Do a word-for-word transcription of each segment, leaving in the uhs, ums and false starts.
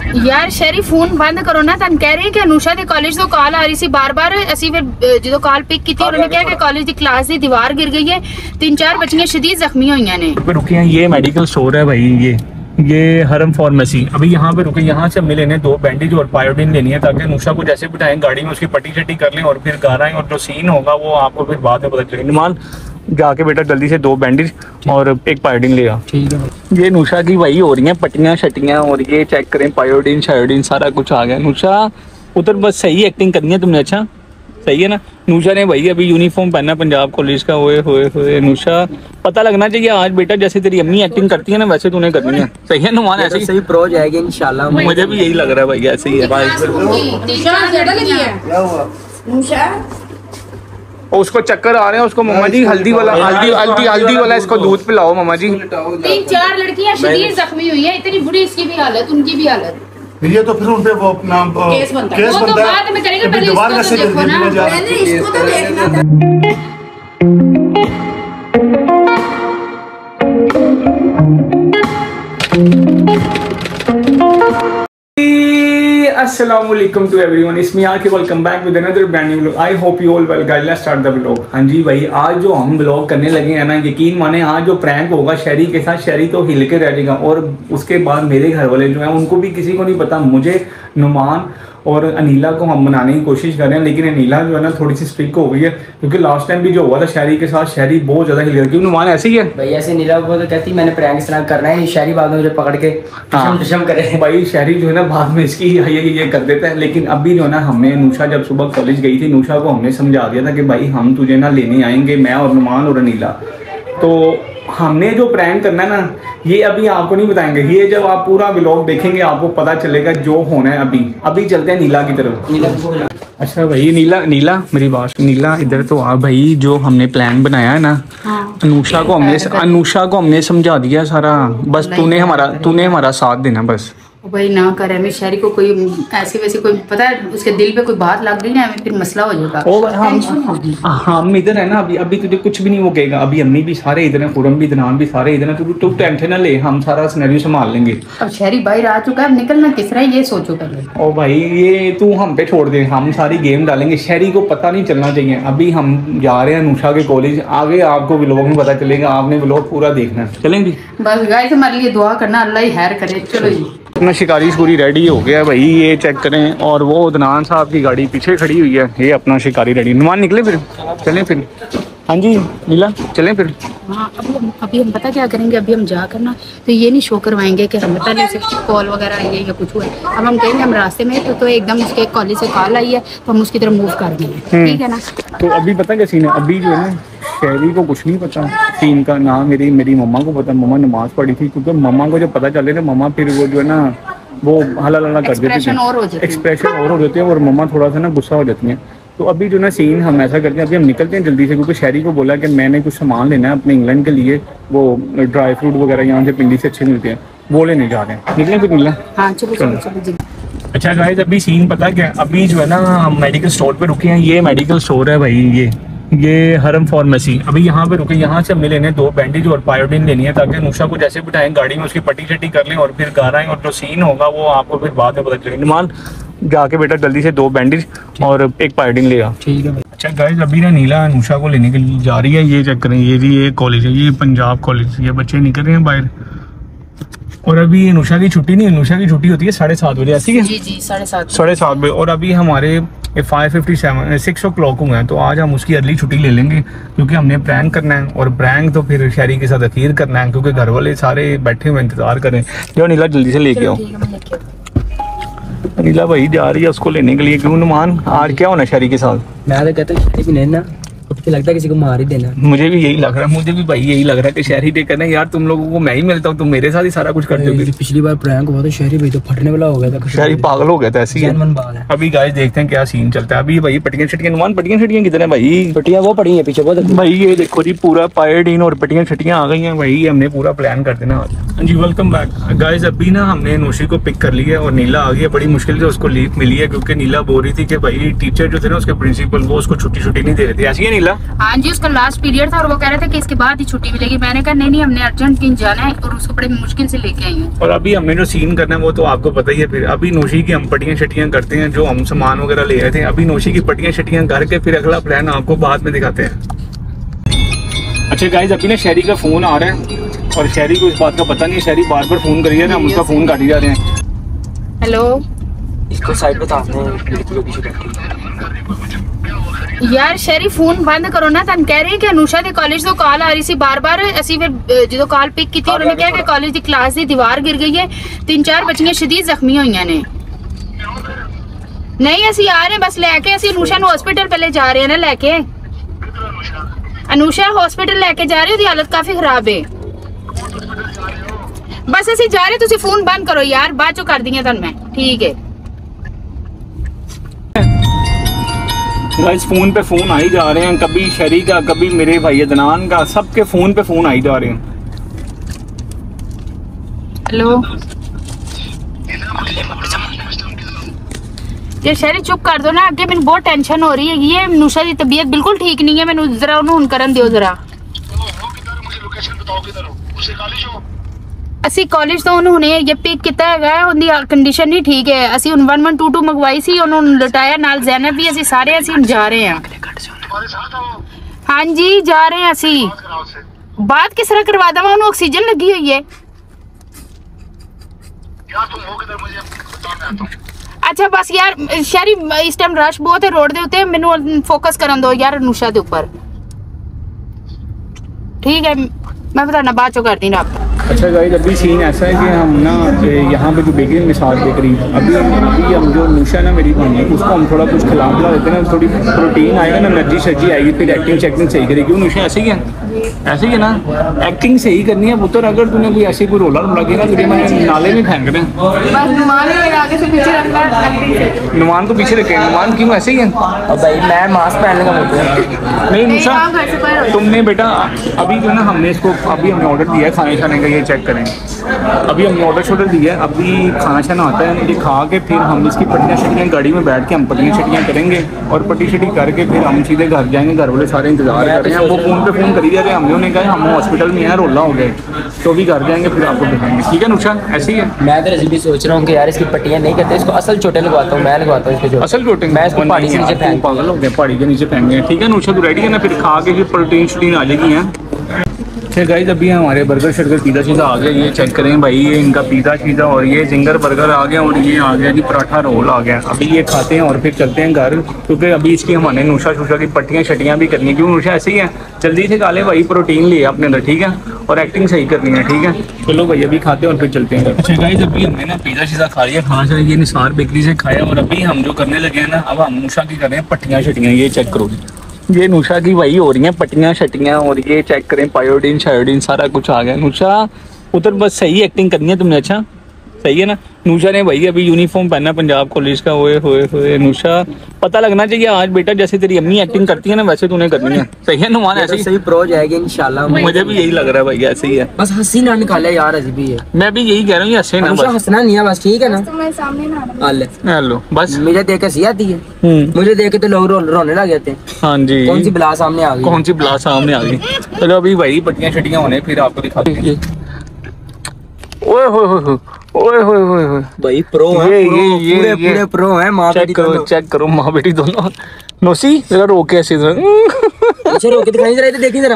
यार शहरी फोन बंद करो ना। तुम कह रहे हैं कि अनुषा के कॉलेज तो कॉल आ रही सी बार बार, असि फिर जो कॉल पिक की थी उन्होंने कहा कि कॉलेज की क्लास की दीवार गिर गई है, तीन चार बच्चियां शदीद जख्मी हुई ने। रुके हैं, ये मेडिकल स्टोर है भाई, ये ये हरम फार्मेसी। अभी यहाँ पे रुके, यहाँ से हमें लेने दो बैंडेज और पायोडीन लेनी है ताकि अनुषा को जैसे बिठाएं गाड़ी में उसकी पट्टी शट्टी कर लें और फिर घर आए, और जो सीन होगा वो आपको फिर बाद में पता चलेगा। नुमान जाके बेटा जल्दी से दो बैंडेज और एक पायोडीन ले आ। ठीक है। ये अनुषा की वही हो रही है पट्टियाँ शट्टियाँ, और ये चेक करें पायोडीन शायोडीन सारा कुछ आ गया। अनुषा उधर बस सही एक्टिंग करनी है तुमने, अच्छा सही है ना। नूशा ने भाई अभी यूनिफॉर्म पहना पंजाब कॉलेज का। ओए होए होए नूशा, पता लगना चाहिए आज बेटा जैसे तेरी अम्मी एक्टिंग करती है ना वैसे तूने करनी है। सही है नुमान, ऐसे ही सही प्रो जाएगी इंशाल्लाह। मुझे भी यही लग रहा है भाई, ऐसे ही है। उसको चक्कर आ रहे हैं उसको। मम्मा जी हल्दी वाला हल्दी हल्दी हल्दी वाला इसको दूध पिलाओ मम्मा जी। तीन चार लड़कियां शदीद जख्मी हुई है, इतनी बुरी इसकी भी हालत उनकी भी हालत। ये तो फिर उन पे वो अपना केस बनता है, केस बनता है। वो तो बाद में करेंगे, पहले इसको तो देखो ना, पहले इसको तो देखना। अस्सलामुअलैकुम टू एवरीवन, इट्स मी आके welcome back with another brand new vlog. I hope you all well guys, let's start the vlog. हाँ जी भाई, आज जो हम व्लॉग करने लगे हैं ना, यकीन माने आज जो प्रैंक होगा शहरी के साथ, शहरी तो हिल के रह जाएगा। और उसके बाद मेरे घर वाले जो हैं उनको भी किसी को नहीं पता, मुझे, नुमान और अनीला को हम मनाने की कोशिश कर रहे हैं। लेकिन अनीला जो है ना थोड़ी सी स्ट्रिक्ट हो गई है, क्योंकि लास्ट टाइम भी जो हुआ था शहरी के साथ, शहरी बहुत ज्यादा हिल गया। क्यों नुमान ऐसे ही है भाई? ऐसे अनीला को तो कहती मैंने प्रैंक इस तरह करना है, शहरी बाद में मुझे पकड़ के टशम टशम करे। भाई शहरी जो है ना बाद में इसकी ये ये कर देता है। लेकिन अभी जो है ना हमने नूशा जब सुबह कॉलेज गई थी, नूशा को हमने समझा दिया था कि भाई हम तुझे ना लेने आएंगे, मैं और नुमान और अनीला। तो हमने जो प्रैंक करना है ना ये अभी आपको नहीं बताएंगे, ये जब आप पूरा व्लॉग देखेंगे आपको पता चलेगा जो होना है। अभी अभी चलते हैं नीला की तरफ। नीला अच्छा भाई, नीला नीला मेरी बात, नीला इधर तो आ भाई। जो हमने प्लान बनाया है ना, हाँ। अनुषा को हमने अनुषा को हमने समझा दिया सारा, बस तूने हमारा तूने हमारा साथ देना बस। भाई ना करे हमें शहरी को कोई ऐसी वैसी कोई पता है उसके दिल पे कोई बात लग गई ना, हमें फिर मसला हो जाएगा। ओ हम हम इधर है ना, अभी अभी तुझे कुछ भी नहीं वो कहेगा। अभी अम्मी भी सारे इधर हैं, खुरम भी दनान भी सारे इधर हैं, तू तू टेंशन ना ले, हम सारा सिनेरियो संभाल लेंगे। अब शहरी बाहर आ चुका है, अब निकलना किस तरह ये सोचो पहले। ओ भाई ये तू हम पे छोड़ दे, हम सारी गेम डालेंगे, शहरी को पता नहीं चलना चाहिए। अभी हम जा रहे हैं अनुषा के कॉलेज, आगे आपको व्लॉग में पता चलेगा, आपने व्लॉग पूरा देखना है। चलेंगे बस गाइस, हमारे लिए दुआ करना, अल्लाह ही खैर करे। चलो जी, अपना शिकारी पूरी रेडी हो गया भाई, ये चेक करें। और वो उदनान साहब की गाड़ी पीछे खड़ी हुई है, ये अपना शिकारी रेडी। नुमान निकले फिर चलें फिर। हाँ जी नीला चलें फिर। हाँ अभी हम अभी हम पता क्या करेंगे, अभी हम जा करना तो ये नहीं शो करवाएंगे कि हमें पहले से कॉल वगैरह आई है या कुछ हुआ है। अब हम कहेंगे हम रास्ते में तो, तो एकदम उसके कॉलेज से कॉल आई है तो हम उसकी तरफ मूव कर देंगे, ठीक है ना। तो अभी पता क्या सीन है, अभी जो है ना शहरी को कुछ नहीं पता सीन का ना, मेरी मेरी मम्मा को पता। मम्मा नमाज पढ़ी थी, क्योंकि मम्मा को जब पता चले ना, मम्मा फिर वो जो है ना वो हला लला कर देती है, एक्सप्रेशन और हो जाते हैं, और मम्मा थोड़ा सा ना गुस्सा हो जाती हैं। तो अभी जो ना सीन हम ऐसा करते हैं, अभी हम निकलते हैं जल्दी से, क्योंकि शहरी को बोला कि मैंने कुछ सामान लेना है अपने इंग्लैंड के लिए, वो ड्राई फ्रूट वगैरह यहाँ से पिंडी से अच्छे मिलते हैं, वो लेने जा रहे हैं। निकलें फिर मिला। हाँ चलो चलो चलो जी। अच्छा गाइस, अभी सीन पता क्या, अभी जो है ना हम मेडिकल स्टोर पे रुके हैं। ये मेडिकल स्टोर है भाई, ये ये हरम फार्मेसी। अभी यहाँ पे रुके, यहाँ से हमें लेने दो बैंडेज और पायोडीन लेनी है ताकि अनुषा को जैसे बिठाएं गाड़ी में उसकी पट्टी शट्टी कर लें और फिर घर आए, और जो सीन होगा वो आपको फिर बाद में पता चलेगा। नुमान जाके बेटा जल्दी से दो बैंडेज और एक पायोडीन ले आ। ठीक है। अच्छा गाइस, अभी ना नीला अनुषा को लेने के लिए जा रही है। ये चेक करें, ये जी ये कॉलेज है, ये पंजाब कॉलेज। ये बच्चे निकल रहे हैं बाहर, और अभी अनुषा की छुट्टी नहीं, अनुषा की छुट्टी होती है साढ़े सात बजे, ऐसी है जी जी साढ़े सात साढ़े सात बजे। और अभी हमारे five fifty seven six o'clock हुए हैं, तो आज हम उसकी अर्ली छुट्टी ले लेंगे, क्योंकि हमने प्रैंक करना है। और प्रैंक तो फिर शहरी के साथ अखीर करना है, क्योंकि घर वाले सारे बैठे हुए इंतजार करें। जो नीला जल्दी से लेके आओ। नीला भाई जा रही है उसको लेने के लिए। क्यों नुमान आज क्या होना शहरी के साथ? मैं तो कहता हूँ शहरी भी नहीं ना, लगता है किसी को मार ही देना। मुझे भी यही लग रहा है, मुझे भी भाई यही लग रहा है कि शहरी डे करना है। यार तुम लोगों को मैं ही मिलता हूँ, तुम मेरे साथ ही सारा कुछ करते हो। पिछली बार प्रैंक हुआ तो शहरी भाई तो फटने वाला हो गया था, शहरी पागल हो गया था, ऐसी है। अभी गाइस देखते हैं क्या सीन चलता है। अभी भाई पटियां छटियां, नुमान पटियां छटियां किधर है भाई? पटियां वो पड़ी है पीछे बहुत भाई। ये देखो जी पूरा पायोडीन और पटियां छटियां आ गई हैं भाई, हमने पूरा प्लान कर देना आज। जी वेलकम बैक गाइस। अभी ना हमने नोशी को पिक कर लिया और नीला आ गया। बड़ी मुश्किल से उसको लीव मिली है, क्योंकि नीला बोल रही थी कि भाई टीचर जो थे ना उसके प्रिंसिपल वो उसको छुट्टी छुट्टी नहीं दे रहे थे, ऐसी है हिला? हाँ जी, उसका लास्ट पीरियड था और वो कह रहे थे कि इसके बाद ही छुट्टी मिलेगी। मैंने कहा नहीं नहीं, हमने अर्जेंट कहीं जाना है और उसको बड़े मुश्किल से लेके आई हूँ। और अभी हमने जो सीन करना है वो तो आपको पता ही है। फिर अभी नौशी की हम पट्टियां शटियां करते हैं, जो हम सामान वगैरह ले आए थे। अभी नौशी की पट्टियां शटियां करके फिर अगला प्लान आपको बाद में दिखाते हैं। अच्छा गाइस, अभी ना शहरी का फोन आ रहा है और शहरी को इस बात का पता नहीं है। शहरी बार बार फोन करिए ना, हम उसका फोन काट ही जा रहे हैं। हेलो, इसको साइड बताते हैं यार शहरी फोन बंद करो ना। तन कह रहे हैं कि अनुषा ਦੇ ਕਾਲਜ ਤੋਂ ਕਾਲ ਆ ਰਹੀ ਸੀ ਬਾਰ ਬਾਰ। ਅਸੀਂ ਫਿਰ ਜਦੋਂ ਕਾਲ ਪਿਕ ਕੀਤੀ ਉਹਨਾਂ ਨੇ ਕਿਹਾ ਕਿ ਕਾਲਜ ਦੀ ਕਲਾਸ ਦੀ ਦੀਵਾਰ ਗਿਰ ਗਈ ਹੈ, ਤਿੰਨ ਚਾਰ ਬੱਚੀਆਂ ਸ਼ਦੀਦ ਜ਼ਖਮੀ ਹੋਈਆਂ ਨੇ। ਨਹੀਂ ਅਸੀਂ ਆ ਰਹੇ ਬਸ ਲੈ ਕੇ, ਅਸੀਂ अनुषा ਨੂੰ ਹਸਪੀਟਲ ਪਹਿਲੇ ਜਾ ਰਹੇ ਹਾਂ ਨਾ ਲੈ ਕੇ। अनुषा ਹਸਪੀਟਲ ਲੈ ਕੇ ਜਾ ਰਹੇ, ਉਹਦੀ ਹਾਲਤ ਕਾਫੀ ਖਰਾਬ ਹੈ। ਬਸ ਅਸੀਂ ਜਾ ਰਹੇ, ਤੁਸੀਂ ਫੋਨ ਬੰਦ ਕਰੋ ਯਾਰ, ਬਾਅਦ ਚੋਂ ਕਰ ਦਿੰਦੀ ਤੁਹਾਨੂੰ ਮੈਂ। ठीक है गाइस, फोन पे फोन आ ही जा रहे हैं, कभी शहरी का, कभी मेरे भाई अदनान का, सबके फोन पे फोन आ ही जा रहे हैं। हेलो, ये शहरी चुप कर दो ना, अगे मैंने बहुत टेंशन हो रही है। ये अनुषा की तबीयत बिल्कुल ठीक नहीं है, मैंने जरा उन्होंने करन दियो जरा। ਅਸੀਂ ਕਾਲਜ ਤੋਂ ਉਹਨੂੰ ਹੁਣੇ ਇਹ ਪਿਕ ਕੀਤਾ ਹੈਗਾ, ਉਹਦੀ ਕੰਡੀਸ਼ਨ ਨਹੀਂ ਠੀਕ ਹੈ। ਅਸੀਂ ਹੁਣ ਇੱਕ ਇੱਕ ਦੋ ਦੋ ਮੰਗਵਾਈ ਸੀ, ਉਹਨੂੰ ਲਟਾਇਆ ਨਾਲ ਜ਼ੈਨਬ ਵੀ। ਅਸੀਂ ਸਾਰੇ ਅਸੀਂ ਜਾ ਰਹੇ ਹਾਂ। ਹਾਂਜੀ ਜਾ ਰਹੇ ਹਾਂ ਅਸੀਂ। ਬਾਤ ਕਿਸ ਤਰ੍ਹਾਂ ਕਰਵਾ ਦਵਾਂ, ਉਹਨੂੰ ਆਕਸੀਜਨ ਲੱਗੀ ਹੋਈ ਹੈ। अच्छा बस यार शहरी इस टाइम रश बहुत है रोड दे उत्ते, मैनू फोकस करन दो यार अनुषा दे ऊपर। ठीक है, मैं बताना बाद चो करती ना। अच्छा गाइस, अभी सीन ऐसा है कि हम ना यहाँ पे जो बेकरी मिसाल बेकरी अभी अभी हम जो अनुषा ना मेरी बनी है, उसको हम थोड़ा कुछ खिला पिला देते हैं ना, थोड़ी प्रोटीन आएगा ना, एनर्जी शर्जी आएगी, फिर एक्टिंग चेकिंग सही करेगी। अनुषा ऐसे ही है, ऐसे ही है ना, एक्टिंग सही करनी है पुत्र। अगर तूने कोई ऐसे कोई रोला रोला किया ना, तुझे मैंने नाले में फेंक रहे हैं। नुमान को पीछे रखे, नुमान क्यों ऐसे ही है? अब भाई मैं मास्क पहनने का बोलते नहीं अनुषा, तुमने बेटा अभी जो ना हमने इसको अभी हमने ऑर्डर दिया है खाने खाने का, ये चेक करें। अभी हमने ऑर्डर शॉर्डर दिया है, अभी खाना शाना आता है, ये खा के फिर हम इसकी पट्टियाँ शट्टियाँ गाड़ी में बैठ के हम पट्टियाँ शट्टियाँ करेंगे और पट्टी शट्टी करके फिर हम सीधे घर जाएंगे। घर वाले सारे इंतजार कर रहे हैं, वो फोन पे फोन करी जा रहे हैं। हमने उन्हें कहा हम हॉस्पिटल में हैं, रोला हो गए, तो भी घर जाएंगे फिर आपको दिखाएंगे। ठीक है नुकसान ऐसे ही है। मैं तो भी सोच रहा हूँ कि यार इसकी पट्टियाँ नहीं करते, इसको असल चोटें लगवाता हूँ, मैं लगवाता हूँ इसको असल चोटें। मैं इसको पहाड़ी के नीचे फेंक, पागल हो गए, पहाड़ी के नीचे फेंकेंगे। ठीक है नुकसान, तो रेडी है ना, फिर खा के फिर प्रोटीन शटीन आ जाएगी हैं। अच्छा गाइस, अभी हमारे बर्गर शर्गर पिज़्ज़ा चीज़ा आ गया, ये चेक करें भाई, ये इनका पिज़्ज़ा चीज़ा और ये जिंगर बर्गर आ गया और ये आ गया जी पराठा रोल आ गया। अभी ये खाते हैं और फिर चलते हैं घर, क्योंकि अभी इसकी हमारे नुशा शुशा की पट्टियाँ शटियाँ भी करनी है। क्यों नुशा ऐसे ही है, जल्दी से खा ले भाई, प्रोटीन लिए अपने अंदर। ठीक है, और एक्टिंग सही करनी है। ठीक है, चलो भाई अभी खाते हैं और फिर चलते हैं। अच्छा गाइस, अभी हमने ना पिज़्ज़ा शीज़ा खा लिया, खाना शाना ये निसार बेकरी से खाया और अभी हम जो करने लगे हैं ना, अब हम नुशा की कर रहे हैं पट्टियाँ शटियाँ। ये चेक करो, ये नुशा की वही हो रही हैं पट्टियाँ शटियाँ और ये चेक करें पायोडीन शायोडीन सारा कुछ आ गया। नुशा उधर बस सही एक्टिंग करनी है तुमने। अच्छा सही है ना। नुशा ने भाई अभी यूनिफॉर्म पहना पंजाब कॉलेज का। ओए होए होए नुशा, पता लगना चाहिए आज बेटा, जैसे तेरी अम्मी एक्टिंग करती है ना वैसे तूने करनी है। सही है नुमान, ऐसे ही सही प्रो जाएगी इंशाल्लाह। मुझे भी यही लग रहा है भाई, ऐसे ही है। बस हंसी ना निकाले यार, अजी भी है। मैं भी यही कह रहा हूँ, हंसे ना, बस हंसना नहीं है बस। ठीक है ना, हेलो बस मुझे देख के सी आती है, मुझे देख के तो लोग रोने लग जाते हैं। हाँ जी, कौन सी बला सामने आ गई, कौन सी बला सामने आ गई। चलो अभी भाई पट्टियाँ शटियाँ होने फिर आपको दिखाते हैं। ओए होए होए ओए होए होए होए भाई प्रो है, ये प्रो, ये ये पूरे ये पूरे प्रो है। माँ चेक करो, चेक करो माँ बेटी दोनों। नोसी जरा रोके ऐसे अच्छा रोके दिखाई जरा, इधर देखी जरा।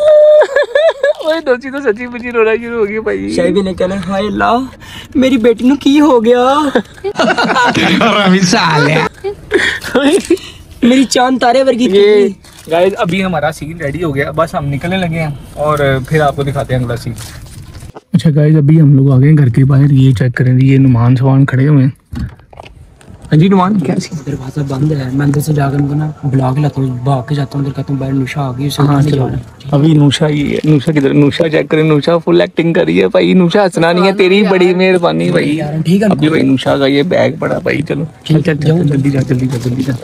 ओए नोसी तो सच्ची मुझे रोना शुरू हो गई भाई। शायबी ने कहना हाय अल्लाह मेरी बेटी नु की हो गया। मेरी चांद तारे वर्गी। ये गाइस अभी हमारा सीन रेडी हो गया, बस हम निकलने लगे हैं और फिर आपको दिखाते हैं अगला सीन। अच्छा गाइस, अभी हम लोग आ गए घर के बाहर। ये चेक करें, ये नुमान सवान खड़े हुए हैं। हाँ जी नुमान, क्या सी दरवाजा बंद है, मैं अंदर से जाकर उनको ना बुला के लाता हूँ, भाग के जाता हूँ अंदर, कहता हूँ बाहर नुशा आ गई। हाँ चलो, अभी नुशा ही है। नुशा किधर, नुशा चेक करें, नुशा फुल एक्टिंग कर रही है भाई। नुशा हंसना नहीं है, तेरी बड़ी मेहरबानी भाई। ठीक है अभी भाई नुशा का ये बैग पड़ा भाई। चलो चल चल चल जल्दी जा जल्दी जा जल्दी जा।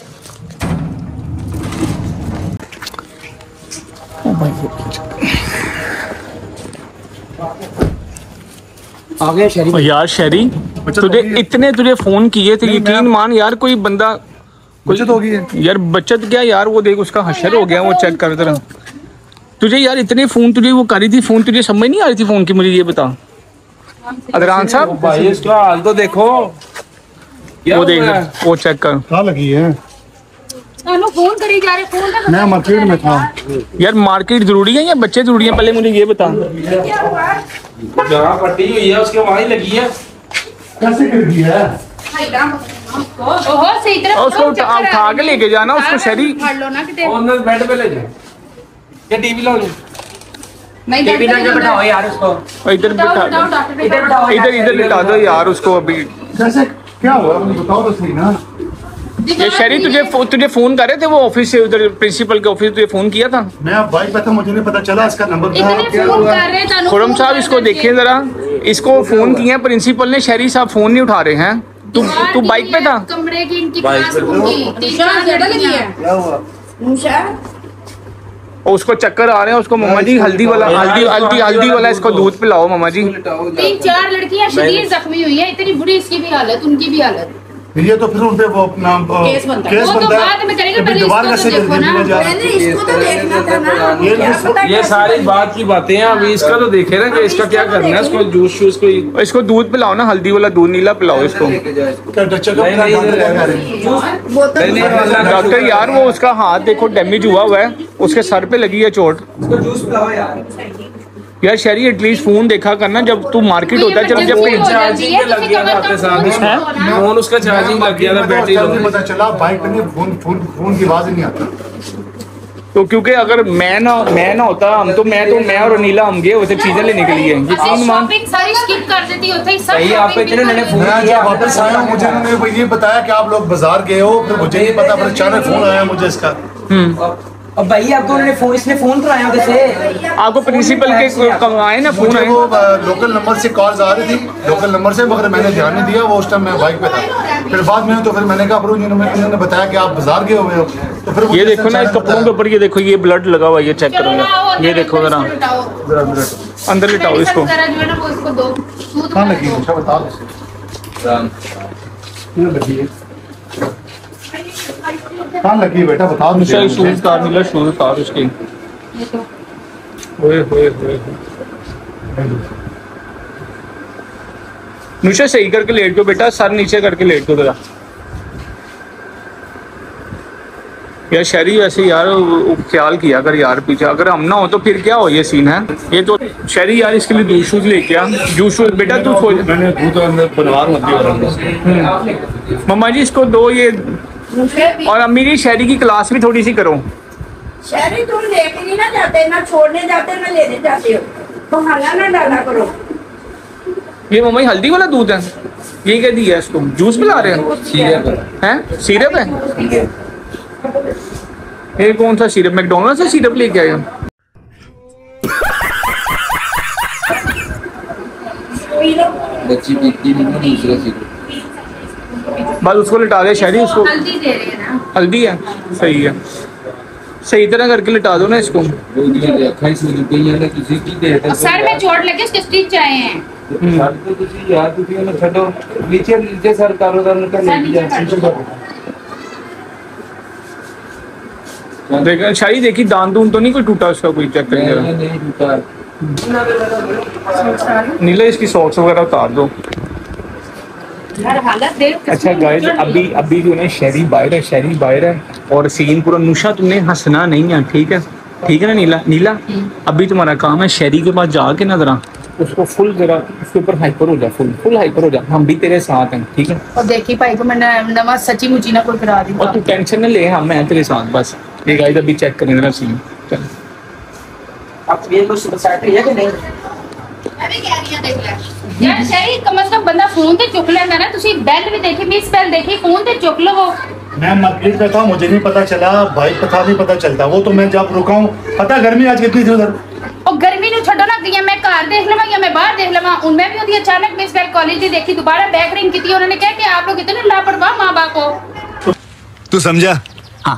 आ गया शहरी। यार शहरी, तुझे इतने तुझे फोन किए थे, यकीन मान यार, कोई बंदा बचत होगी है यार बचत क्या यार, वो देख उसका हशर हो गया, वो चेक कर जरा। तुझे यार इतने फोन तुझे वो करी थी, फोन तुझे समझ नहीं आ रही थी फोन की, मुझे ये बता अदरान साहब। भाई इसका हाल तो देखो, वो देख वो चेक कर। कहाँ लगी है? फोन करी जा रहे, फोन मैं मार्केट में था। यार मार्केट जरूरी है या बच्चे जरूरी है, पहले मुझे ये बता। जहाँ पट्टी हुई है उसके वहाँ ही लगी है। कैसे कर दिया है? ओहो सही तरह और उसको उठा उठा के लेके जाना उसको शहरी। फाड़ लो ना किते। और अंदर बेड पे ले जाओ या टीवी ला लो। नहीं टीवी ना बिठाओ यार उसको, और इधर बिठा दो, इधर बिठाओ, इधर इधर बिठा दो यार उसको अभी। कैसे क्या हुआ मुझे बताओ तो सही ना। ये शहरी तुझे फो- तुझे फोन कर रहे थे वो ऑफिस से, उधर प्रिंसिपल के ऑफिस, तुझे फोन किया था? मैं अब बाइक पे था, मुझे नहीं पता चला इसका नंबर था। इतने फोन कर रहे थे। खुरम साहब इसको देखिए जरा, इसको फोन किया प्रिंसिपल ने, शहरी साहब फोन नहीं उठा रहे हैं। तू तू बाइक पे था? कमरे की इनकी क्लासरूम की तीन चार जगह लगी है। क्या हुआ? और उसको चक्कर आ रहे हैं उसको। मम्मा जी हल्दी वाला, हल्दी हल्दी हल्दी वाला इसको दूध पिलाओ मम्मा जी। तीन चार लड़कियां शदीद जख्मी हुई है, इतनी बुरी इसकी भी हालत, उनकी भी हालत। ये तो फिर उन पे वो अपना केस बनता है। वो तो बाद में करेंगे, पहले दोबारा इसको कैसे तो देखो ना। पहले इसको तो देखना था ना। ये ये सारी बात की बातें हैं, अभी इसका तो देखे ना कि इसका क्या करना है। इसको जूस शूस कोई इसको दूध पिलाओ ना, हल्दी वाला दूध नीला पिलाओ इसको। डॉक्टर यार वो उसका हाथ देखो डैमेज हुआ हुआ है, उसके सर पे लगी है चोट। जूस पिलाओ यार। यार शहरी एटलीस्ट फोन देखा करना जब तू मार्केट होता है, जब जब चार्जिंग पे लग गया था आपके साथ, फोन उसका चार्जिंग लग गया था, बैटरी लो। पता चला बाइक पे नहीं, फोन फोन फोन की आवाज ही नहीं आता। तो क्योंकि अगर मैं ना मैं ना होता, हम तो मैं तो मैं और नीला हम गए वैसे चीजें लेने के लिए। ये तीन मान शॉपिंग सारी स्किप कर देती होते ही सब। सही आप इतने मैंने फोन मैं किया, जब वापस आया मुझे उन्होंने ये बताया कि आप लोग बाजार गए हो, फिर मुझे नहीं पता, फिर अचानक फोन आया मुझे इसका। अब भाई आपको उन्होंने फोन इसने फोन कराया कैसे? आपको प्रिंसिपल के आए ना फोन मुझे आए? वो लोकल नंबर से कॉल्स आ रही थी, लोकल नंबर से, मगर मैंने ध्यान नहीं दिया, वो उस टाइम मैं बाइक पे था। फिर बाद में तो फिर मैंने कहा फिर उन्होंने उन्होंने बताया कि आप बाजार गए हुए हो, तो फिर ये देखो ना इस कपड़ों के ऊपर, ये देखो ये ब्लड लगा हुआ है, ये चेक करो यार। ये देखो जरा अंदर लिटाओ इसको। कहाँ लगी है? अच्छा बता दो। क्यों लगी है? कहाँ लगी है बेटा बता दो। शूज तार मिला, शूज तार उसके। ओए होए होए नुशा सही करके लेट दो बेटा, सर नीचे करके लेट दो जरा। यार शहरी वैसे यार ख्याल किया कर यार, पीछे अगर हम ना हो तो फिर क्या हो, ये सीन है। ये तो शहरी यार इसके लिए जूस शूज लेके आ, जूस शूज बेटा तू खोज। मैंने दूध अंदर बनवा मत दिया। मम्मा जी इसको दो ये, और अम्मी जी शहरी की क्लास भी थोड़ी सी करो। शहरी तुम लेके नहीं ना जाते, ना छोड़ने जाते, ना लेने जाते हो, तो हल्ला ना डाला करो। ये मम्मा जी हल्दी वाला दूध है, ये क्या दिया इसको? जूस पिला रहे हैं? सिरप हैं सिरप है? ये कौन सा सिरप? मैकडोनल्ड से सिरप लेके आए? बच्ची पीती नहीं ना दूसरा सिरप। बस उसको लिटा दे शहरी, उसको हल्दी दे रहे हैं ना। हल्दी है, सही है, सही तरह करके लिटा दो ना इसको। वो दिया देखा ही सुन पे यार किसी की दे और सर में चोट लगी, उसके स्टिच आए हैं। सर तो तुसी यार तुसी ने छड़ो नीचे नीचे सर करो दर का ले जा। देखा शाही देखी दांत दून तो नहीं कोई टूटा उसका, कोई चेक करें जरा। नहीं टूटा। नीला इसकी सॉक्स वगैरह उतार दो। यार हालत देख। अच्छा गाइस अभी अभी जो है शहरी बाहर है, शहरी बाहर है और सीन पूरा। नुशा तुमने हंसना नहीं है, ठीक है? ठीक है ना नीला? नीला अभी तुम्हारा काम है शहरी के पास जाके ना जरा उसको फुल जरा उसके ऊपर हाइपर हो जा, फुल फुल हाइपर हो जा, हम भी तेरे साथ हैं, ठीक है? और देखी भाई को मैंने नमाज सच्ची मुची ना कोई करा दी। और तू टेंशन न ले, हम मैं तेरे साथ बस। ये गाइस अभी चेक करें जरा सीन। चल अब ये कुछ साइकिल है कि नहीं? मैं भी कह रही हूं देख ले यार शहरी, कम से कम बंदा फोन ते चुक लेंदा ना। तुसी बेल भी देखी, मिस बेल देखी, फोन ते चुक लो। वो मैं मार्केट में था, मुझे नहीं पता चला, बाइक पे था नहीं पता चलता। वो तो मैं जब रुका हूँ, पता गर्मी आज कितनी थी उधर। और गर्मी नु छड्डो ना, या मैं कार देख लवा या मैं बाहर देख लवा, उनमें भी होती अचानक मिस बेल कॉलेज दी देखी, दोबारा बैक रिंग की थी। उन्होंने कहा कि आप लोग इतने लापरवाह माँ बाप को। तू समझा? हाँ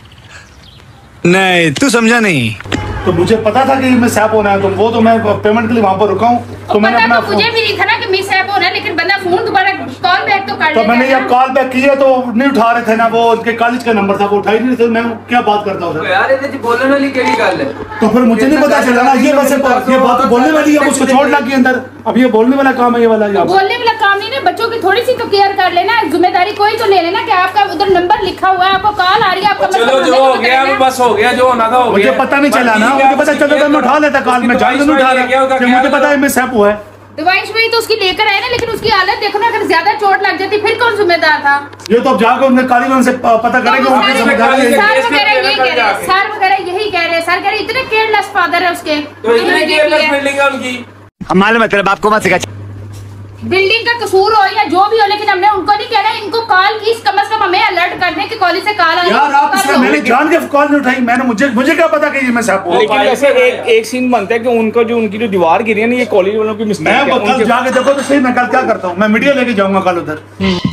नहीं तू समझा नहीं। तो मुझे पता था कि मैं सैप होना है, तो वो तो मैं पेमेंट के लिए वहाँ पर रुका हूँ, तो मैंने पता अपना तो मुझे भी नहीं था ना कि मिस ऐप होना है, लेकिन बंदा फोन दोबारा कॉल बैक तो कर तो लेते मैंने हैं जब ना। कॉल बैक किया तो नहीं उठा रहे थे ना, वो उनके कॉलेज का नंबर था, वो उठा ही नहीं थे। मैं क्या बात करता हूँ सर? यार ये बोलने वाली केड़ी गल है? तो फिर मुझे नहीं पता चला ना, ये वैसे ये बात तो बोलने वाली है, उसको छोड़ लग गई अंदर। अब ये बोलने वाला काम है ये वाला। तो बोलने वाला काम नहीं ना, बच्चों की थोड़ी सी तो केयर कर लेना, जिम्मेदारी कोई तो ले लेना कि आपका उधर नंबर लिखा हुआ है, आपको कॉल आ रही है, आपका चलो मतलब जो हमें हो तो गया बताना। वो बस हो गया, जो होना था हो मुझे गया। पता नहीं चला ना, मुझे पता चलता तो मैं उठा लेता कॉल में, जान नहीं उठा रहा, मुझे पता है मिस हैप हुआ है। दिवाइश भी तो उसकी लेकर आए ना, लेकिन उसकी हालत देखो ना, अगर ज्यादा चोट लग जाती फिर कौन जिम्मेदार था? ये तो अब जाकर उनके कारीगर से पता करेंगे, तो उनके सर जिम्मेदारी है। सर वगैरह यही कह रहे हैं, सर वगैरह यही कह रहे हैं, सर कह रहे हैं, इतने केयरलेस फादर है उसके। तो इतनी केयरलेस बिल्डिंग है उनकी। मालूम है तेरे बाप को मत सिखा। बिल्डिंग का कसूर हो या जो भी हो, लेकिन हमने उनको नहीं कहना, इनको कॉल की कम से कम हमें अलर्ट कर दें कि कॉलेज से कॉल आ रही है। यार आप इसलिए मैंने जान के कॉल नहीं उठाई, मैंने मुझे मुझे क्या पता कि ये मिस हैप हुआ। लेकिन वैसे एक एक सीन बनता है कि उनका जो उनकी जो दीवार गिरी है ना, ये कॉलेज वालों की मिस्टेक मैं है। कल उनके- जाके देखो तो सही, मैं कल क्या करता हूँ, मैं मीडिया लेके जाऊंगा कल उधर।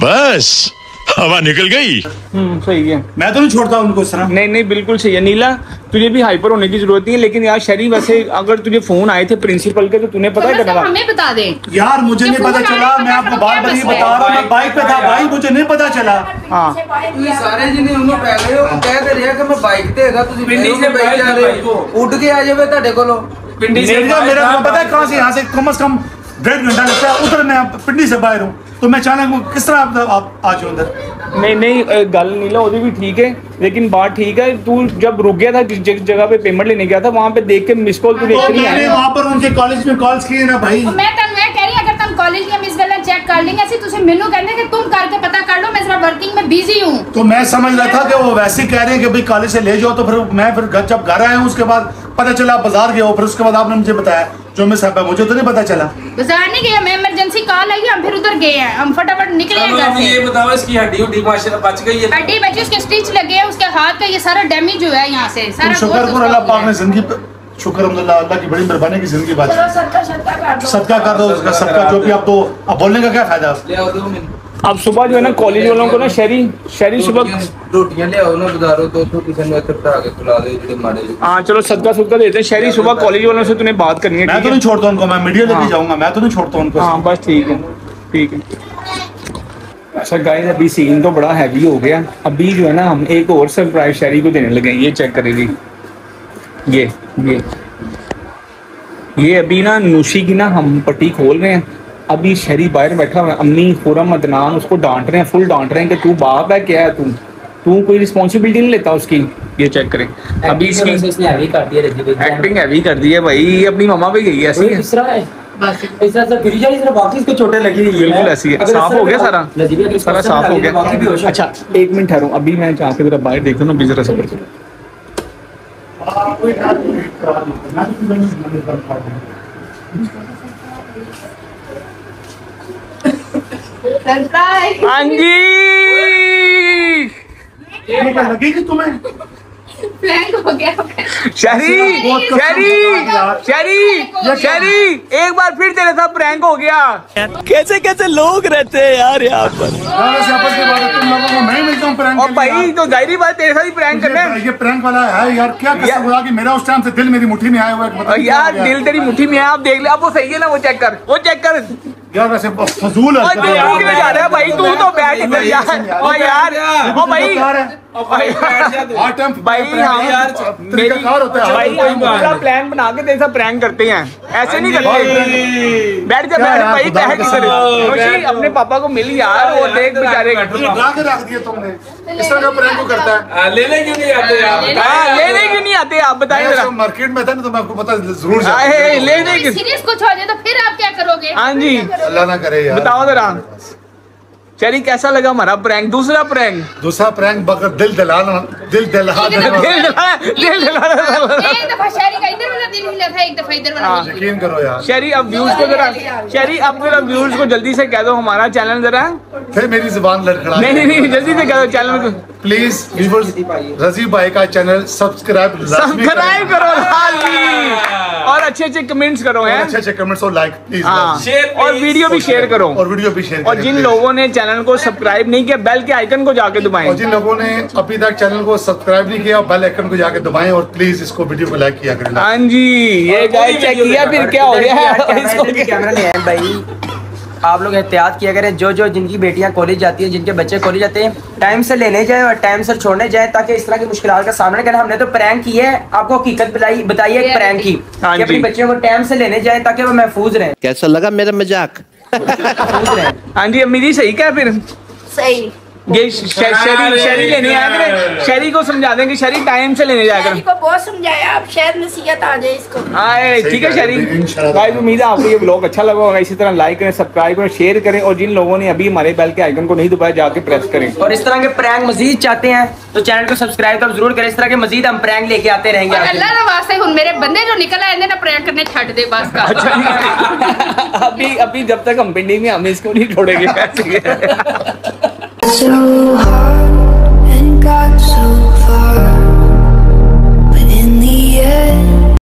बस हवा निकल गई। हम्म, सही है। मैं तो नहीं छोड़ता उनको इस तरह। नहीं नहीं बिल्कुल सही है नीला, तुझे भी हाइपर होने की जरूरत नहीं है। लेकिन यार शरी, वैसे अगर तुझे फोन आए थे प्रिंसिपल के तो तूने पता है कम से करना कम था। हमें बता दें। यार मुझे ये नहीं पता फोन चला, आया, मैं आपको पता बार बार ये क्या बता रहा हूँ, मैं बाइक पे था भाई, मुझे नहीं पता चला। हाँ ਤੁਸੀਂ ਸਾਰੇ ਜਿਹਨੇ ਉਹਨੂੰ ਪੈ ਗਏ ਉਹ ਕਹਿ ਤੇ ਰਿਹਾ ਕਿ ਮੈਂ ਬਾਈਕ ਤੇ ਹੈਗਾ, ਤੁਸੀਂ ਪਿੰਡੀ ਸੇ ਬਾਈਕ ਜਾ ਰਹੇ ਹੋ, ਉੱਡ ਕੇ ਆ ਜਾਵੇ ਤੁਹਾਡੇ ਕੋਲੋਂ ਪਿੰਡੀ ਸੇ। मेरा मेरा पता है कहाँ से, यहाँ से कम से कम डेढ़ घंटा लगता है उधर, मैं पिंडी से बाहर हूँ, तो मैं अचानक किस तरह आप, आप आ जाऊँ उधर। नहीं नहीं अ, गल नीला वो भी ठीक है, लेकिन बात ठीक है। तू जब रुक गया था जिस जिस जगह पे पेमेंट लेने गया था, वहाँ पे देख के मिस कॉल तू देख तो के नहीं मैंने आया। वहाँ पर उनके कॉलेज में कॉल्स किए ना भाई। मैं तन मैं कह रही अगर तुम कॉलेज में मिस गलत चेक कर लेंगे ऐसे तुझे मेनू कहने कि तुम करके पता कर लो, मैं जरा वर्किंग में बिजी हूँ। तो मैं समझ रहा था कि वो वैसे ही कह रहे हैं कि भाई कॉलेज से ले जाओ, तो फिर मैं फिर घर जब घर आया हूँ उसके बाद पता चला बाजार गया हो, फिर उसके बाद आपने मुझे बताया जो मिस है, मुझे तो नहीं पता चला। बाजार नहीं गया, मैं इमरजेंसी कॉल आई, हम फिर उधर गए हैं, हम फटाफट निकले हैं घर ये से। बताओ इसकी हड्डी उड्डी माशाल्लाह बच गई है? हड्डी बची, उसके स्टिच लगे हैं, उसके हाथ का ये सारा डैमेज हुआ है यहाँ से तुम सारा। शुक्र गोश्त करो अल्लाह उसका पाक ने जिंदगी पे, शुक्र अल्लाह अल्लाह की बड़ी मेहरबानी की जिंदगी बात चलो सदका सदका कर दो। सदका कर दो उसका, सबका जो भी। आप तो अब बोलने का क्या फायदा। ले आओ दो मिनट अब सुबह जो है ना कॉलेज वालों को ना शहरी शहरी सुबह रोटियां ले आओ ना बाजारों तो तो किसी ने इकट्ठा के खिला दे ਜਿਹੜੇ ਮਾੜੇ ਜਿਹੇ। हाँ चलो सदका सुदका देते हैं। शहरी सुबह कॉलेज वालों से तूने बात करनी है, मैं ठीक तो है? नहीं छोड़ता उनको, मैं मीडिया लेके हाँ। जाऊंगा, मैं तो नहीं छोड़ता उनको। हाँ बस ठीक है ठीक है। अच्छा गाइस, अभी सीन तो बड़ा हैवी हो गया। अभी जो है ना हम एक और सरप्राइज शहरी को देने लगे हैं, ये चेक करेगी। ये ये ये अभी ना नूशी की ना हम पट्टी खोल रहे हैं। अभी शहरी बाहर बैठा हुआ है, अम्मी खुरम अदनान उसको डांट रहे हैं, फुल डांट रहे हैं कि तू बाप है क्या है, तू तू कोई रिस्पॉन्सिबिलिटी नहीं लेता उसकी। ये चेक करें अभी इसकी इसने हैवी कर दिया रजी भाई। एक्टिंग हैवी कर दी है भाई, ये अपनी मम्मा पे गई है ऐसी है। इस तरह है बस इस तरह से गिरी जाए, इस तरह बाकी इसको चोटें लगी हुई है। बिल्कुल ऐसी है। अगर साफ इस हो गया तरह सारा, नजीब भाई, सारा साफ हो बाकी भी गया। होश है। अच्छा एक मिनट ठहरो, अभी मैं जाके जरा बाहर देखता हूँ ना, बिजरा से सरप्राइज। हाँ जी ये क्या लगेगी तुम्हें? प्लैंक हो गया। शहरी बहुत कसम शहरी खा यार। शहरी शहरी एक बार फिर तेरे साथ प्रैंक हो गया। कैसे कैसे लोग रहते हैं यार यहाँ पर। यार ऐसे आपस की बात है, तुम लोगों को मैं ही मिलता हूँ प्रैंक और के लिए भाई यार। तो जाहिर बात तेरे साथ ही प्रैंक करना है। ये, ये प्रैंक वाला है यार, क्या यार- कसम खुदा की मेरा उस टाइम से दिल मेरी मुट्ठी में आया हुआ है कि पता और नहीं क्या यार हो गया। दिल तेरी मुट्ठी में है, आप देख ले, आप वो सही है ना, वो चेक कर, वो चेक कर। यार वैसे फजूल और हरकत तू है यार। क्यों जा रहा है भाई, तू तो बैठ इधर यार। ओ यार ओ भाई भाई हर टाइम भाई हम मेरी तरीकाकार होता है। भाई हम पूरा प्लान बना के तेरे साथ प्रैंक करते हैं, ऐसे नहीं करते। बैठ जा क्या बैठ यार, भाई, खुदा बैठ कसम। इधर। खुशी अपने पापा को मिल यार, वो देख बेचारे। ला के रख दिया तुमने, इस तरह का प्रैंक को करता है। आ, लेने क्यों नहीं आते आप? हाँ लेने क्यों नहीं आते आप, बताइए मैं जरा। जब मार्केट में था ना तो मैं आपको पता जरूर जाता। आए लेने क्यों? सीरियस कुछ हो जाए तो फिर आप क्या करोगे? हाँ जी अल्लाह ना करे यार। बताओ जरा चली, कैसा लगा हमारा प्रैंक, दूसरा प्रैंक? दूसरा प्रैंक बकर दिल दिलाना, दिल दिला देने वाला। दिल दिला दिल दिला एक दफा शहरी का इधर वाला दिल हिला था, एक दफा इधर वाला हाँ। दिल। यकीन करो यार। शहरी अब व्यूज को जरा, शहरी अब जरा व्यूज को जल्दी से कह दो हमारा चैनल जरा। फिर मेरी जुबान लड़खड़ा। नहीं नहीं नहीं जल्दी से कह दो चैनल को प्लीज व्यूअर्स, रजी भाई का चैनल सब्सक्राइब सब्सक्राइब करो लाली, और अच्छे अच्छे कमेंट्स करो हैं। अच्छे अच्छे कमेंट्स और लाइक प्लीज। हाँ शेयर और वीडियो भी शेयर करो। और वीडियो भी शेयर और करें, जिन please। लोगों ने चैनल को सब्सक्राइब नहीं किया, बेल के आइकन को जाके दबाएं। और जिन लोगों ने अभी तक चैनल को सब्सक्राइब नहीं किया, बेल आइकन को जाके दबाएं और प्लीज इसको वीडियो को लाइक किया करें। हाँ जी ये गाइस चेक किया फिर क्या हो गया है इसको कैमरा नहीं है भाई। आप लोग एहतियात किया करें, जो जो जिनकी बेटियां कॉलेज जाती हैं, जिनके बच्चे कॉलेज जाते हैं, टाइम से लेने जाए और टाइम से छोड़ने जाए, ताकि इस तरह की मुश्किलात का सामना करें। हमने तो प्रैंक की है, आपको हकीकत बताई बताइए एक प्रैंक की कि अपने बच्चों को टाइम से लेने जाए ताकि वो महफूज रहें। कैसा लगा मेरा मजाक? महफूज रहें। हाँ जी अम्मी जी सही क्या फिर सही ये शहरी शहरी लेने आया करें, शहरी को समझा देंगे, शहरी टाइम से लेने जाया शहरी करें। को बहुत समझाया, अब शायद नसीहत आ जाए इसको। आए ठीक है शहरी। इंशाल्लाह। गाइस उम्मीद है आपको ये ब्लॉग अच्छा लगा होगा। इसी तरह लाइक करें, सब्सक्राइब करें, शेयर करें और जिन लोगों ने अभी हमारे बेल के आइकन को नहीं दबाया जाके प्रेस करें। और इस तरह के प्रैंक मजीद चाहते हैं तो चैनल को सब्सक्राइब तो जरूर करें। इस तरह के मजीद हम प्रैंक लेके आते रहेंगे। और अल्लाह रे वास्ते हुन मेरे बंदे जो निकल आए ना प्रैंक करने छੱਡ दे बस का। अभी अभी जब तक हम पिंडी में हम इसको नहीं छोड़ेंगे। So hard and got so far.